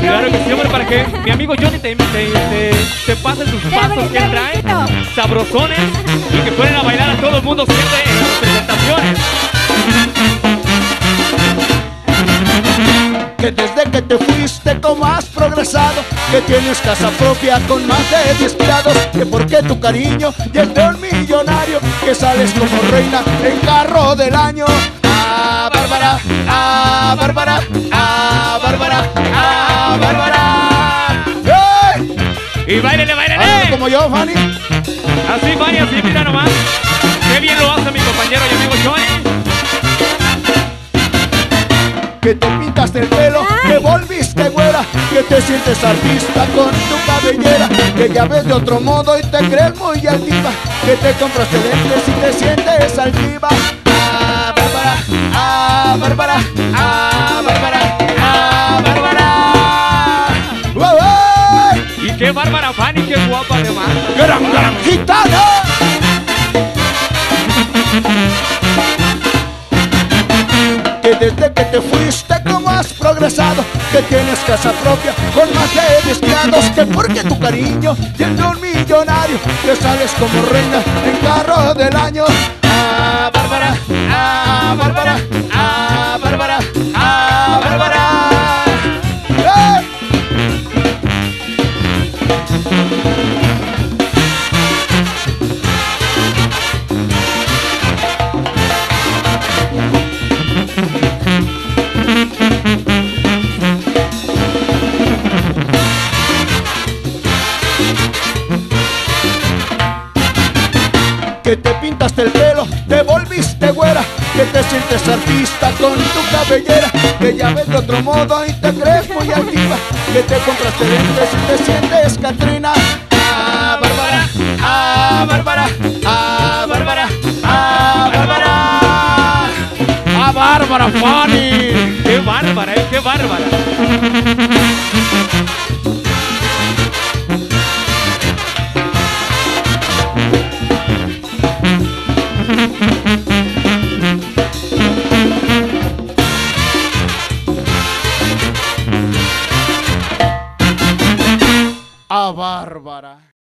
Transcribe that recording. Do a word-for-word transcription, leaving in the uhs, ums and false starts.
Claro que sí, hombre, para que mi amigo Johnny te, te, te, te pase sus pasos que trae, sabrosones, y que pueden a bailar a todo el mundo siempre en las presentaciones. Que desde que te fuiste como has progresado, que tienes casa propia con más de diez criados, que porque tu cariño y el de un millonario, que sales como reina en carro del año. Ah, Bárbara, ah, Bárbara, ah, Bárbara, ah, Bárbara. ¡Hey! Y báilele, báilele. Hazlo como yo, Fanny. Así, Fanny, así, mira nomás. Qué bien lo hace mi compañero y amigo Johnny. Que te pintaste el pelo, que volviste güera, que te sientes artista con tu cabellera, que ya ves de otro modo y te crees muy altiva, que te compraste lentes y te sientes altiva. Ah, Bárbara, ah, Bárbara, ah, Bárbara, ah, Bárbara. ¡Wow, wow! Y qué bárbara Fanny, qué guapa además. ¡Gran, gran gitana! Que desde que te fuiste como has progresado, que tienes casa propia con más de diez criados, que porque tu cariño y el de un millonario, que sales como reina en carro del año. Ah, Bárbara, ah, Bárbara, ah, Bárbara, ah, Bárbara. ¡Eh! Que te pintaste el pelo, te volviste güera, que te sientes artista con tu cabellera, que ya ves de otro modo y te crees muy altiva, que te compraste lentes y te sientes Catrina. Ah, Bárbara, ah, Bárbara, ah, Bárbara, ah, Bárbara. Ah, Bárbara Fanny. Qué bárbara, eh, qué bárbara.